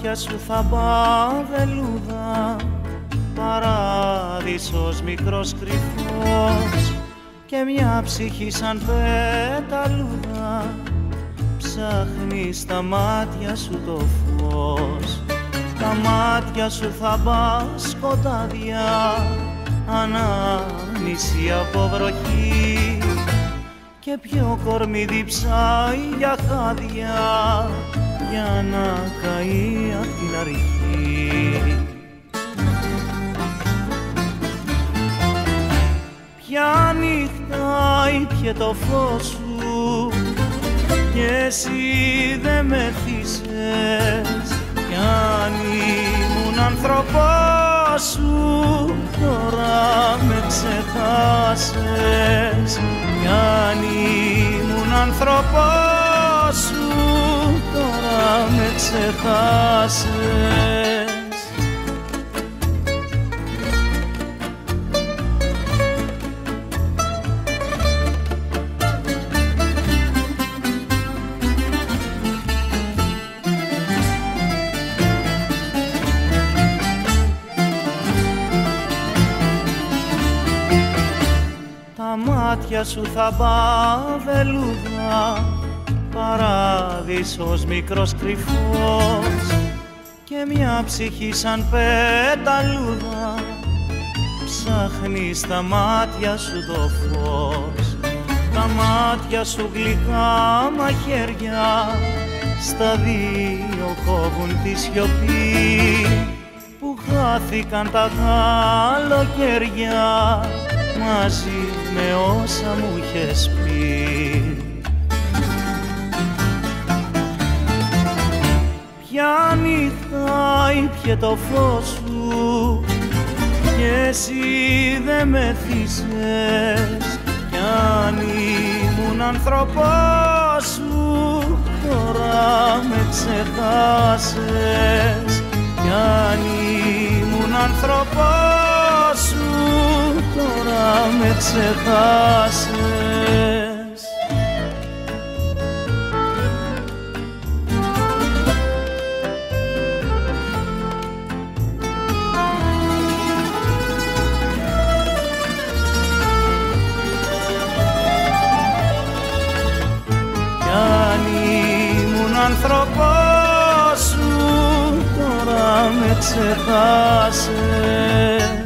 μάτια σου θα πάω βελούδα, παράδεισος μικρός κρυφός, και μια ψυχή σαν πεταλούδα ψάχνει στα μάτια σου το φως. Τα μάτια σου θα πά σκοτάδια, ανάμνηση από βροχή, και πιο κορμί ψάει για χάδια για να καεί απ' την αρχή. Ποια νύχτα ήπιε το φως σου κι εσύ δε με θύσες, κι αν ήμουν άνθρωπός σου τώρα με ξεχάσες. Κι αν ήμουν άνθρωπός σου τώρα με ξεχάσες. Τα μάτια σου θα πάω βελούδα, παράδεισος μικρός κρυφός, και μια ψυχή σαν πεταλούδα ψάχνει στα μάτια σου το φως. Τα μάτια σου γλυκά μαχαίρια στα δύο κόβουν τη σιωπή, που χάθηκαν τα καλοκαίρια μαζί με όσα μου είχες πει. Ποια νύχτα ήπιε το φως σου κι εσύ δε με θύσες, κι αν ήμουν άνθρωπός σου τώρα με ξεχάσες. Κι αν ήμουν άνθρωπός σου τώρα με ξεχάσες. Κι αν ήμουν άνθρωπός σου τώρα με ξεχάσες.